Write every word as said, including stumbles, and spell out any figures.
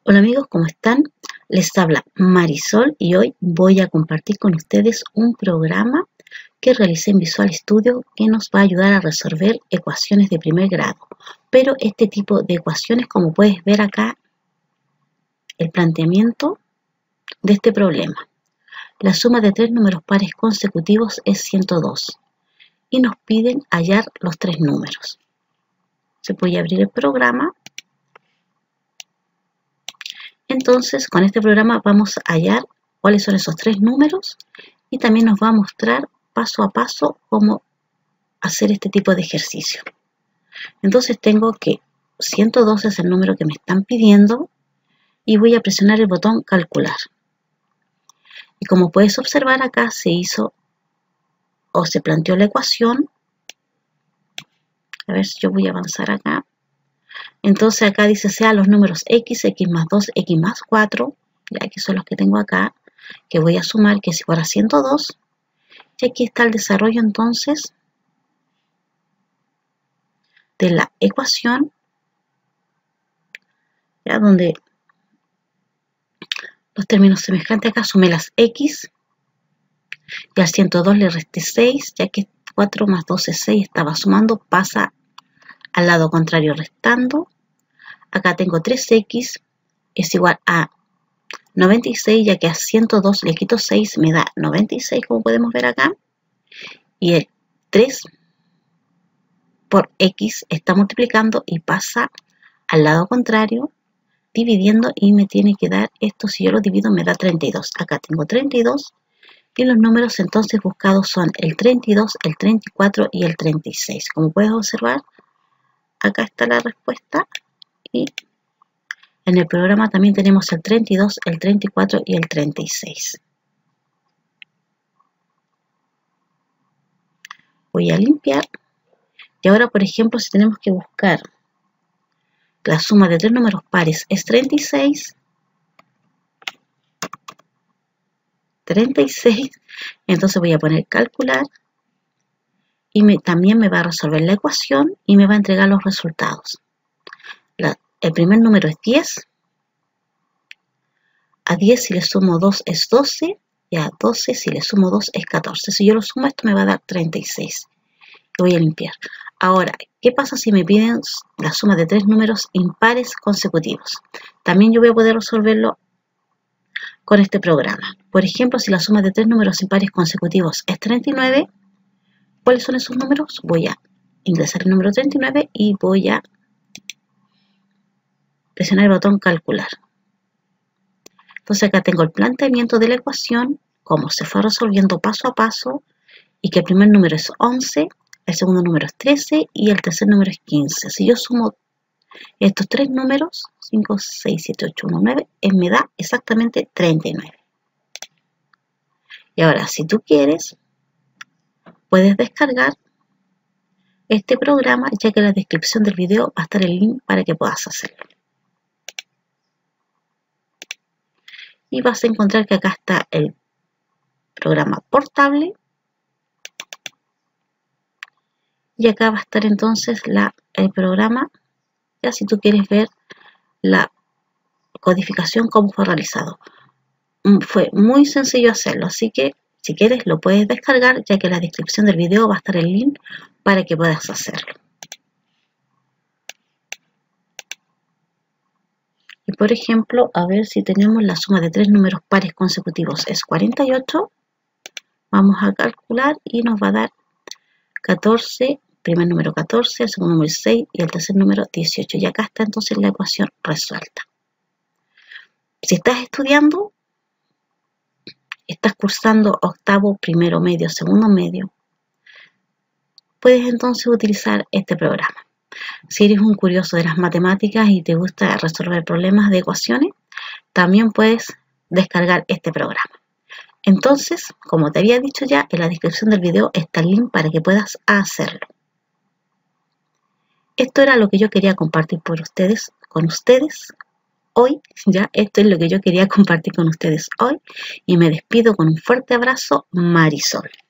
Hola amigos, ¿cómo están? Les habla Marisol y hoy voy a compartir con ustedes un programa que realicé en Visual Studio que nos va a ayudar a resolver ecuaciones de primer grado. Pero este tipo de ecuaciones, como puedes ver acá, el planteamiento de este problema. La suma de tres números pares consecutivos es ciento dos y nos piden hallar los tres números. Se puede abrir el programa. Entonces, con este programa vamos a hallar cuáles son esos tres números y también nos va a mostrar paso a paso cómo hacer este tipo de ejercicio. Entonces tengo que ciento dos es el número que me están pidiendo y voy a presionar el botón calcular. Y como puedes observar acá se hizo o se planteó la ecuación. A ver si yo voy a avanzar acá. Entonces acá dice sea los números x, x más dos, x más cuatro, ya que son los que tengo acá, que voy a sumar, que es igual a ciento dos. Y aquí está el desarrollo entonces de la ecuación, ya donde los términos semejantes acá sumé las x y al ciento dos le resté seis, ya que cuatro más dos es seis, estaba sumando, pasa al lado contrario restando. Acá tengo tres x es igual a noventa y seis, ya que a ciento dos le quito seis, me da noventa y seis, como podemos ver acá. Y el tres por x está multiplicando y pasa al lado contrario, dividiendo, y me tiene que dar esto. Si yo lo divido me da treinta y dos. Acá tengo treinta y dos y los números entonces buscados son el treinta y dos, el treinta y cuatro y el treinta y seis. Como puedes observar, acá está la respuesta y en el programa también tenemos el treinta y dos, el treinta y cuatro y el treinta y seis. Voy a limpiar. Y ahora, por ejemplo, si tenemos que buscar la suma de tres números pares es treinta y seis, treinta y seis, entonces voy a poner calcular y me, también me va a resolver la ecuación y me va a entregar los resultados. La, el primer número es diez, a diez si le sumo dos es doce y a doce si le sumo dos es catorce. Si yo lo sumo esto me va a dar treinta y seis. Lo voy a limpiar. Ahora, ¿qué pasa si me piden la suma de tres números impares consecutivos? También yo voy a poder resolverlo con este programa. Por ejemplo, si la suma de tres números impares consecutivos es treinta y nueve, ¿cuáles son esos números? Voy a ingresar el número treinta y nueve y voy a presionar el botón calcular. Entonces acá tengo el planteamiento de la ecuación, cómo se fue resolviendo paso a paso, y que el primer número es once, el segundo número es trece y el tercer número es quince. Si yo sumo estos tres números, cinco, seis, siete, ocho, uno, nueve, me da exactamente treinta y nueve. Y ahora, si tú quieres, puedes descargar este programa, ya que en la descripción del video va a estar el link para que puedas hacerlo. Y vas a encontrar que acá está el programa portable. Y acá va a estar entonces la, el programa, ya si tú quieres ver la codificación cómo fue realizado. Fue muy sencillo hacerlo, así que si quieres lo puedes descargar, ya que en la descripción del video va a estar el link para que puedas hacerlo. Y por ejemplo, a ver si tenemos la suma de tres números pares consecutivos es cuarenta y ocho. Vamos a calcular y nos va a dar catorce, primer número catorce, el segundo número seis y el tercer número dieciocho. Y acá está entonces la ecuación resuelta. Si estás estudiando, estás cursando octavo, primero medio, segundo medio, puedes entonces utilizar este programa. Si eres un curioso de las matemáticas y te gusta resolver problemas de ecuaciones, también puedes descargar este programa. Entonces, como te había dicho ya, en la descripción del video está el link para que puedas hacerlo. Esto era lo que yo quería compartir por ustedes, con ustedes hoy. Ya, esto es lo que yo quería compartir con ustedes hoy. Y me despido con un fuerte abrazo, Marisol.